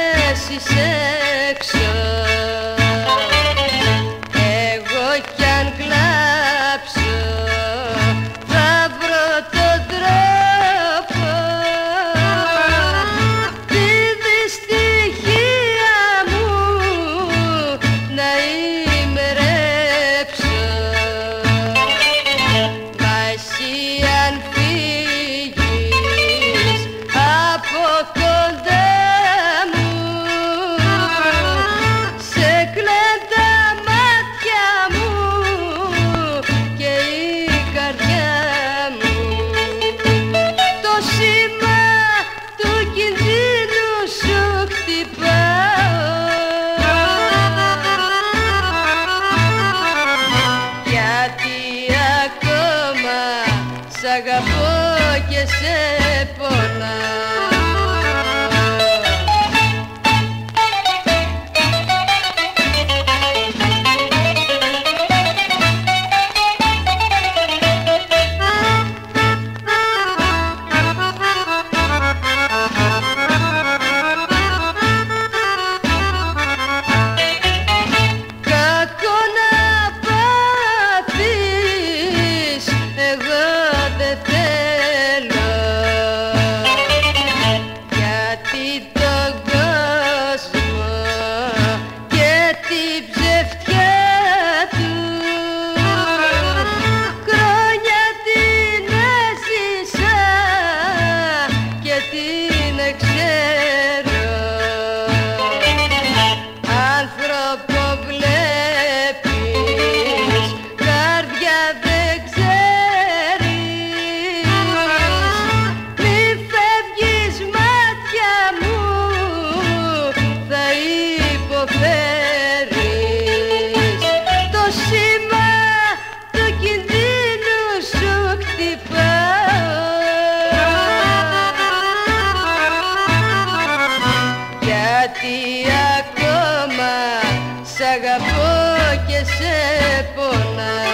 πέσεις έξω, εγώ κι αν κλάψω θα βρω τον τρόπο τη δυστυχία μου να ημερέψω. Μα εσύ αν φύγεις από κοντά μου, σε κλαιν τα μάτια μου και η καρδιά μου. Το σήμα του κινδύνου σου κτυπάω, γιατί ακόμα σ' αγαπώ και σε πονάω. Κακό να πάθεις, εγώ δεν θέλω, γιατί τον κόσμο και την ψευτιά του χρόνια την έζησα και την ξέρω. Άνθρωπο βλέπεις, καρδιά δεν ξέρεις, μη φεύγεις μάτια μου, θα υποφέρεις. Το σήμα του κινδύνου σου κτυπάω, γιατί ακόμα σ' αγαπώ και σε πονάω.